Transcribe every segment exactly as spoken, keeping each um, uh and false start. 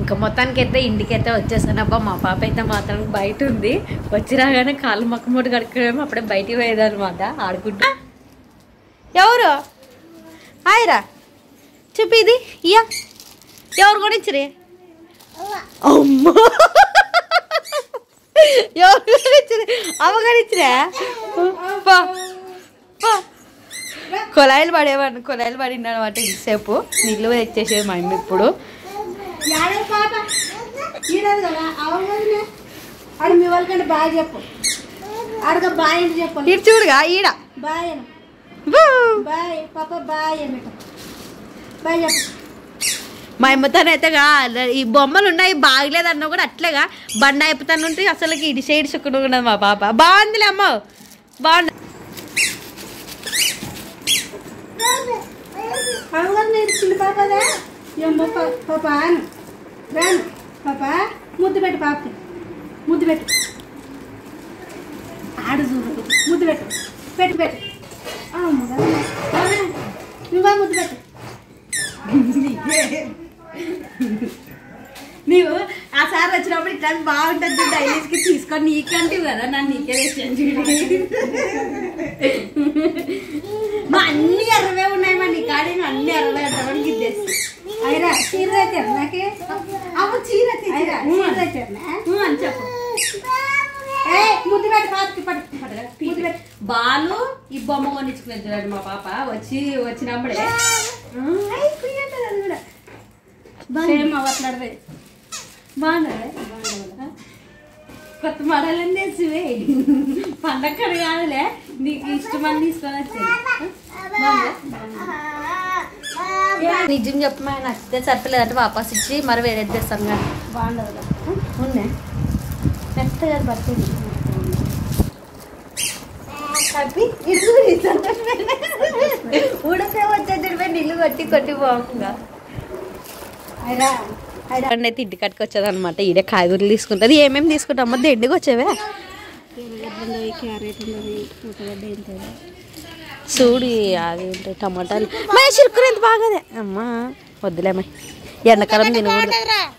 ఇంకా మొత్తానికి అయితే ఇంటికైతే వచ్చేసాను. అబ్బా మా పాప అయితే మాత్రం బయట ఉంది. వచ్చి రాగానే కాళ్ళు మొక్క మూట కడుక్కునేమో అప్పుడే బయటికి పోయేదనమాట ఆడుకుంటా. ఎవరు హాయిరా చెప్పి ఇది ఇయ్యా ఎవరు కొనిచ్చిరే? అమ్మ ఎవరు కొనిచ్చిరే? అమ్మ కొనిచ్చిరా? కొలాయిలు పడేవాడిని కొలాయిలు పడింది అనమాట. ఇంతసేపు నీళ్ళు తెచ్చేసేది మా అమ్మ. ఇప్పుడు బాగా చెప్పు అడగ బాయ్ అని చెప్పు. ఇటు చూడుగా ఈడ బాయ్ బాయ్ పాప బాయ్ అని బాయ్ చెప్పు. మా అమ్మతోనైతే ఈ బొమ్మలు ఉన్నాయి బాగలేదన్నా కూడా అట్లేగా బండ అయిపోతాను ఉంటే అసలుకి ఇడి సైడ్ చుక్కున్నది మా పాప. బాగుందిలే అమ్మ బాగుంది. పాపదా పాప రాను పాప ముద్దు పెట్టు పాపకి ముద్దు పెట్టు ఆడు చూడు ముద్దు పెట్టు పెట్టు పెట్టు నువ్వా ముద్దు పెట్టు. నీవు ఆ సార్ వచ్చినప్పుడు ఇట్లా బాగుంటుంది డైలీస్కి తీసుకొని నీకంటే కదా నన్ను నీకే తెచ్చాను చూడు. మా అన్ని ఎర్రవే ఉన్నాయి మా నీ కాడి అన్ని ఎర్రవే అంటామని గిద్దేసి అయిరా చీర తెచ్చారు నాకే అమ్మ చీర తెచ్చారా చీర తెచ్చారు అని చెప్పు. ముద్దు పెట్టు పాపకి పట్టు ముద్దు పెట్టు. బాలు ఈ బొమ్మ కొనిచ్చుకునేది చూడండి మా పాప వచ్చి వచ్చినప్పుడే మాట్లాడదే బాగుండదే కొత్త మోడల్ తెచ్చివే పండగ కాదులే నీకు ఇష్టమని తీసుకొని వచ్చేది. నిజం చెప్పమా నచ్చితే సరిపోలేదంటే వాపస్ ఇచ్చి మరి వేరేది తెస్తాం కదా. బాగుండదు ఉండే నెక్స్ట్ కదా పడుతుంది ఊడసే వచ్చేది నీళ్ళు కొట్టి కొట్టి బాగుందా. అయిరా అయితే ఇంటి కట్టుకు వచ్చేది అనమాట. ఈడే కాయగూరలు తీసుకుంటుంది. ఏమేమి తీసుకుంటామో దండికి వచ్చేవే క్యారెట్ చూడు అదేంటి టమాటాలు మా చిరుకులు ఎంత బాగాదే అమ్మా వద్దులేమ్మా ఎండాకాలం తినకూడదు.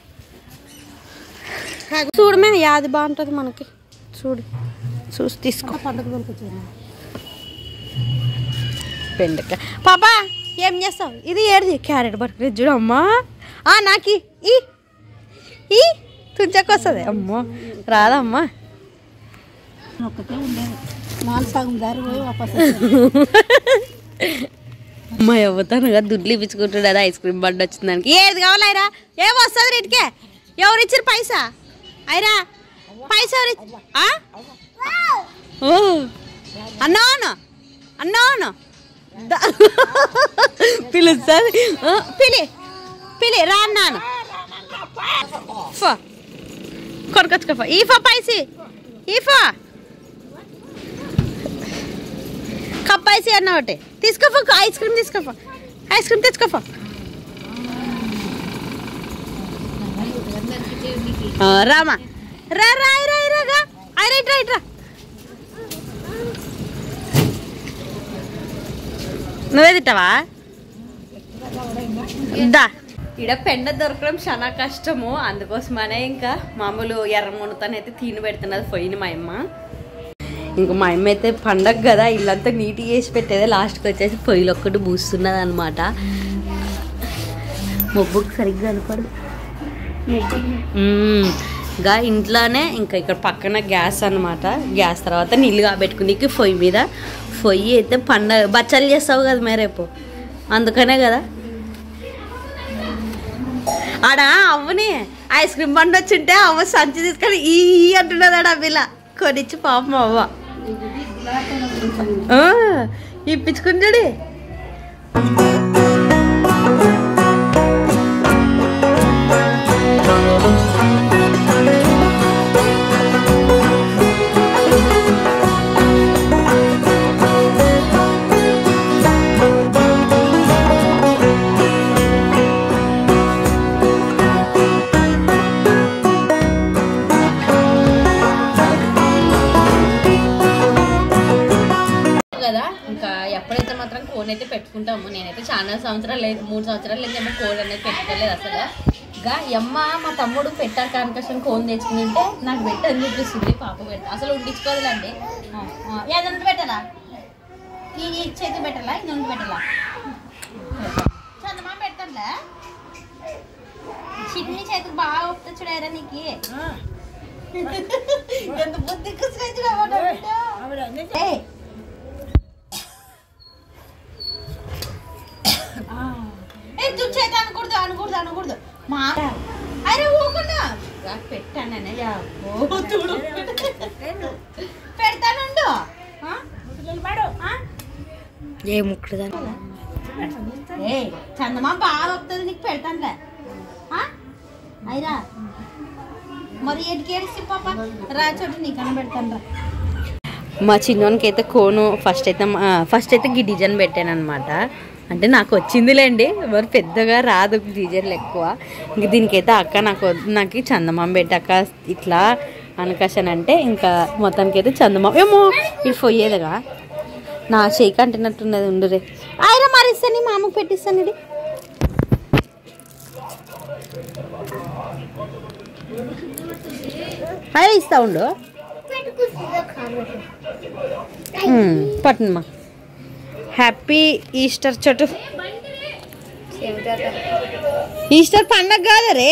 చూడు మే యాది బాగుంటుంది మనకి చూడు చూసి తీసుకో. పండుగ వచ్చాను బెండకాయ పాపా ఏం చేస్తావు? ఇది ఏడిది క్యారెట్ పట్టుకుని చూడు అమ్మా. నాకు ఈ ఈ తుంచకు వస్తుంది అమ్మో రాదమ్మా. ఒక్కటే ఉండేది మానసాగం దారి పోయి వాపస్ మా ఎవతానుగా దుడ్లు ఇప్పించుకుంటున్నాడు. ఐస్ క్రీమ్ బండి వచ్చింది దానికి. ఏది కావాలైరా ఏం వస్తుంది రేటుకే? ఎవరు ఇచ్చారు పైసా? అయిరా పైసా ఎవరు అన్నాను అన్నాను పిలుస్తుంది పిలి పిలి రా అన్నాను కొనుకొచ్చుకోఫా ఈఫా పైసి ఈఫా కప్ ఐసి అన్న ఒకటి తీసుకోఫా. ఐస్ క్రీమ్ తీసుకోఫా ఐస్ క్రీమ్ తెచ్చుకోఫా. రామా రా రా రా రాగా రైట్ రైట్ రా నువ్వే తింటావా? దా ఇక్కడ పెండ దొరకడం చాలా కష్టము. అందుకోసమనే ఇంకా మామూలు ఎర్ర మునతనైతే తిని పెడుతున్నది పోయిన మా అమ్మ. ఇంక మా అమ్మ అయితే పండగ కదా ఇల్లంతా నీట్గా చేసి పెట్టేది. లాస్ట్కి వచ్చేసి పొయ్యిలు ఒక్కటి పూస్తున్నది అనమాట. మొబ్బుకి సరిగ్గా కనపడు. ఇంకా ఇంట్లోనే ఇంకా ఇక్కడ పక్కన గ్యాస్ అనమాట. గ్యాస్ తర్వాత నీళ్ళు కాబెట్టుకునేకి పొయ్యి మీద. పొయ్యి అయితే పండగ బచ్చాలు చేస్తావు కదా మే రేపు అందుకనే కదా. ఆడ అవ్వని ఐస్ క్రీమ్ బండి వచ్చింటే అవ్వ సంచి తీసుకొని ఈ అంటున్నది ఆడ అవ్విలా కొనిచ్చి పాపం అవ్వ ఇప్పించుకుంటాడు. కోన్ అయితే పెట్టుకుంటాము. నేనైతే చాలా సంవత్సరాలు లేదు మూడు సంవత్సరాలు లేదేమో కోడ్ అనేది పెట్టుకోలేదు అసలు. ఇంకా అమ్మ మా తమ్ముడు పెట్టాక కనకషన్ కోన్ తెచ్చుకుంటే నాకు పెట్టని చూపిస్తుంది పాప పెట్ట అసలు ఉండించుకోదులండి ఏదంటే పెట్టాలా ఈ చేతి పెట్టాలా ఇది ఉండి పెట్టాలా చందమా పెట్టాలా చిన్ని చేతికి బాగా వస్తా చూడారా నీకు ఎంత బుద్ధి చేతి అనకూడదు అనకూడదు అనకూడదు మా అరే ఊకుండా పెట్టాననే పెడతానుండు ఏ ముక్కుడు ఏ చందమా బాగా వస్తుంది నీకు పెడతానులే అయిరా మరి ఎడికి ఏడిసి పాప రా చోటు నీకన్నా పెడతాను రా మా చిన్నోనికి అయితే కోను ఫస్ట్ అయితే ఫస్ట్ అయితే ఈ డిజైన్ పెట్టాను అనమాట అంటే నాకు వచ్చిందిలేండి మరి పెద్దగా రాదు డిజైన్లు ఎక్కువ ఇంక దీనికైతే అక్క నాకు నాకు చందమామ పెట్టాక ఇట్లా అనకాషన్ అంటే ఇంకా మొత్తానికి అయితే చందమామ ఏమో ఇది పోయేదిగా నా చేయికి అంటున్నట్టున్నది ఉండురే ఆయన మరి ఇస్తాను మా అమ్మకు పెట్టిస్తాను ఇది అదే ఇస్తా ఉండు పట్టనమ్మా హ్యాపీ ఈస్టర్ చోటు ఈస్టర్ పండగ కాదా రే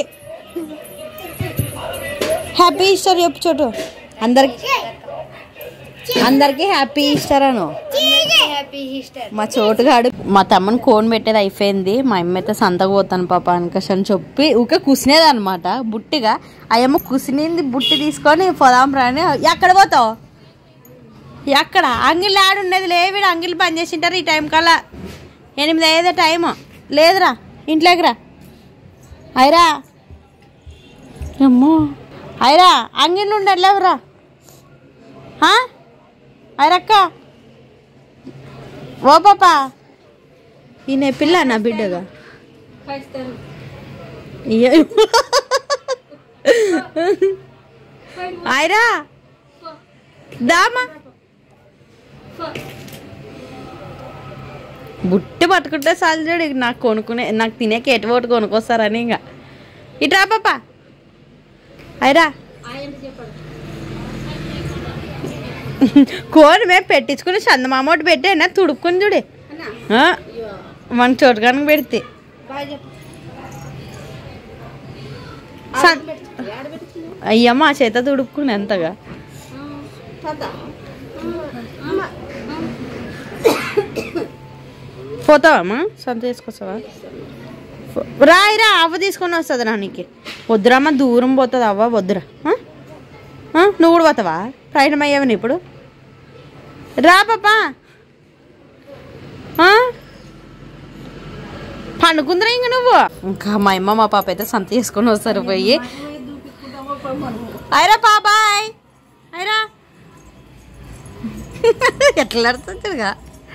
హ్యాపీ ఈస్టర్ చెప్పు చోటు అందరికి అందరికి హ్యాపీ ఈస్టర్ అను మా చోటుగాడు మా తమ్మని కోన్ పెట్టేది అయిపోయింది మా అమ్మ అయితే సంతకు పోతాను పాప అనకష్ అని చెప్పి ఊకే కుసినేది అనమాట బుట్టిగా అయ్యమ్మ కుసినింది బుట్టి తీసుకొని పోదాం రాని ఎక్కడ పోతావు ఎక్కడ అంగిల్ ఆడు ఉండేది లేవిడు అంగిల్ పని చేసింటారు ఈ టైం కల్లా ఎనిమిది అయ్యేదే టైము లేదురా ఇంట్లోకి రా అయిరా అమ్మో అయిరా అంగిల్ ఉండడు లేవురా అయిరక్క ఓ పాపా ఈయన పిల్ల నా బిడ్డగా అయిరా దామా బుట్టి పట్టుకుంటే చాలు చూడు నాకు కొనుక్కునే నాకు తినే కేటబోటు కొనుక్కొస్తారని ఇంకా ఇట్రా పాపా అయిరా కోడి మేము పెట్టించుకుని చందమామోటి పెట్టేనా తుడుక్కుని చూడే మన చోటుగానికి పెడితే అయ్యమ్మ ఆ చేత తుడుక్కుని ఎంతగా పోతావమ్మా సంత తీసుకొస్తావా రాయిరా అవ్వ తీసుకొని వస్తుంది నా నీకు వద్దురమ్మ దూరం పోతుంది అవ్వ వద్దురా నువ్వు కూడా పోతావా ప్రయాణం అయ్యావని ఇప్పుడు రా పాపా పండుకుందరా ఇంక నువ్వు ఇంకా మా అమ్మ మా పాప అయితే సంత చేసుకొని వస్తారు పోయి అయిరా బాబాయ్ అయిరా ఎట్లా అడుగుతుందిగా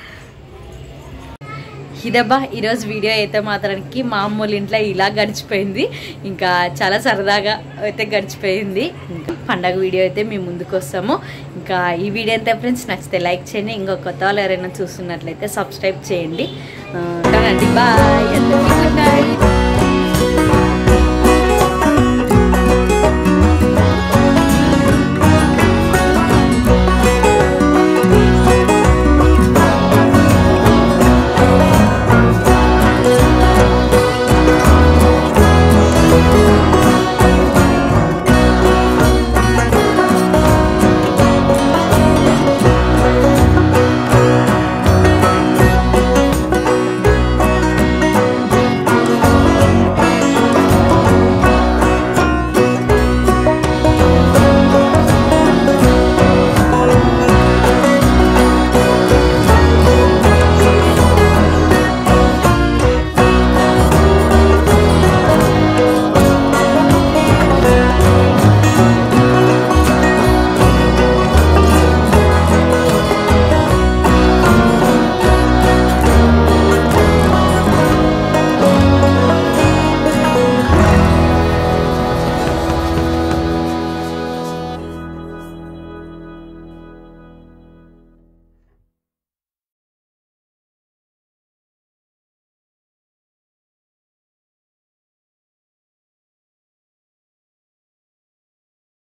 ఇదబ్బా ఈరోజు వీడియో అయితే మాత్రానికి మా అమ్మోళ్ళ ఇంట్లో ఇలా గడిచిపోయింది ఇంకా చాలా సరదాగా అయితే గడిచిపోయింది ఇంకా పండగ వీడియో అయితే మేము ముందుకు వస్తాము ఇంకా ఈ వీడియో అయితే ఫ్రెండ్స్ నచ్చితే లైక్ చేయండి ఇంకో కొత్త వాళ్ళు ఎవరైనా చూస్తున్నట్లయితే సబ్స్క్రైబ్ చేయండి బాయ్.